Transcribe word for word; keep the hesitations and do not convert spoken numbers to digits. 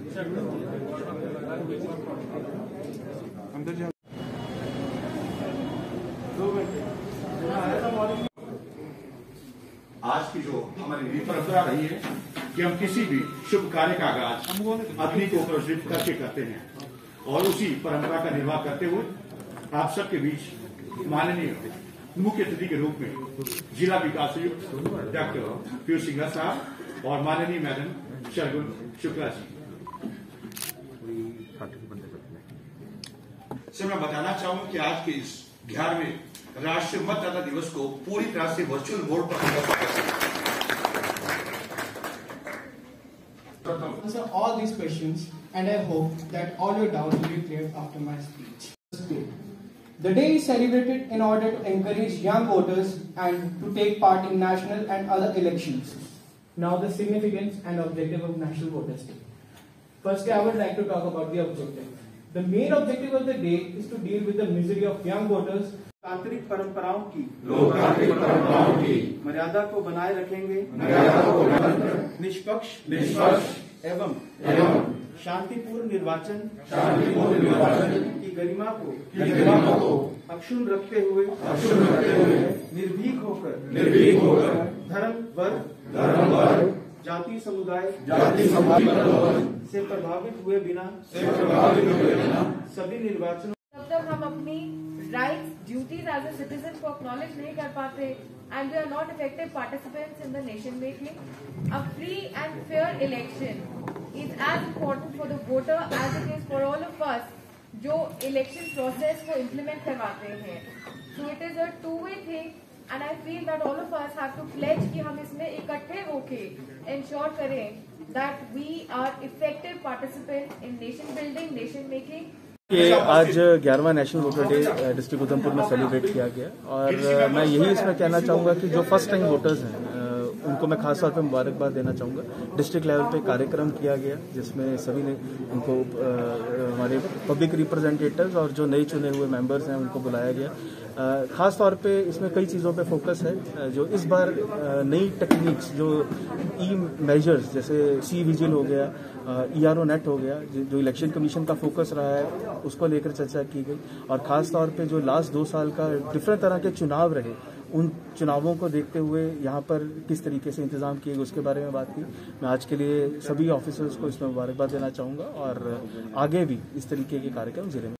आज की जो हमारी परंपरा रही है कि हम किसी भी शुभ कार्य का आगाज अग्नि को प्रज्वलित करके करते हैं, और उसी परंपरा का निर्वाह करते हुए आप सबके बीच माननीय मुख्य अतिथि के रूप में जिला विकास आयुक्त डॉक्टर पीयूष सिंघल साहब और माननीय मैडम शर्गुन शुक्ला जी से मैं बताना चाहूँ कि आज के इस ग्यारहवें राष्ट्रीय मतदाता दिवस को पूरी तरह से वर्चुअल मोड पर answer all these questions, and I hope that all your doubts will be cleared after my speech. The day is celebrated in order to encourage young voters and to take part in national and other elections. Now, the significance and objective of National Voters' Day. Firstly, I would like to talk about the objective. The main objective of the day is to deal with the misery of young voters. लोकतांत्रिक परंपराओं की लोकतांत्रिक परंपराओं की मर्यादा को बनाए रखेंगे, मर्यादा को बनाए निष्पक्ष निष्पक्ष एवं एवं शांतिपूर्ण निर्वाचन शांतिपूर्ण निर्वाचन की गरिमा को की गरिमा को अक्षुण्ण रखते हुए अक्षुण्ण रखते हुए निर्भीक होकर निर्भीक होकर धर्म वर्ग धर्म वर्ग जाति समुदाय जाति समुदाय से प्रभावित हुए बिना से प्रभावित हुए बिना सभी निर्वाचनों तब तक हम अपनी rights duties as a citizen को एक्नॉलेज नहीं कर पाते and we are not effective participants in the nation making. A free and fair election is as important for the voter as it is for all of us जो election process को implement करवाते हैं। So it is a two way thing and I feel that all of us have to pledge कि हम इसमें इकट्ठे होके ensure करें that we are effective participant in nation building, nation making. कि आज ग्यारहवां national voter day district Udhampur में सेलिब्रेट किया गया, और मैं यही इसमें कहना चाहूँगा कि जो फर्स्ट टाइम वोटर्स हैं उनको मैं खास तौर पे मुबारकबाद देना चाहूँगा। डिस्ट्रिक्ट लेवल पे कार्यक्रम किया गया जिसमें सभी ने उनको हमारे पब्लिक रिप्रेजेंटेटिव्स और जो नए चुने हुए मेंबर्स हैं उनको बुलाया गया। खास तौर पे इसमें कई चीज़ों पे फोकस है। जो इस बार नई टेक्निक्स जो ई मेजर्स जैसे सी विजिल हो गया, ई आर ओ नेट हो गया, जो इलेक्शन कमीशन का फोकस रहा है उसको लेकर चर्चा की गई, और ख़ास तौर पे जो लास्ट दो साल का डिफरेंट तरह के चुनाव रहे उन चुनावों को देखते हुए यहाँ पर किस तरीके से इंतजाम किए गए उसके बारे में बात की। मैं आज के लिए सभी ऑफिसर्स को इसमें मुबारकबाद देना चाहूँगा, और आगे भी इस तरीके के कार्यक्रम जिले में